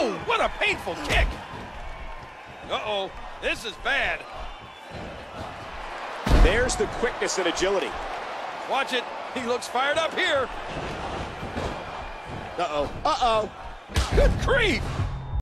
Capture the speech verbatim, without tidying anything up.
Oh, what a painful kick. Uh-oh, this is bad. There's the quickness and agility. Watch it. He looks fired up here. Uh-oh. Uh-oh. Good grief.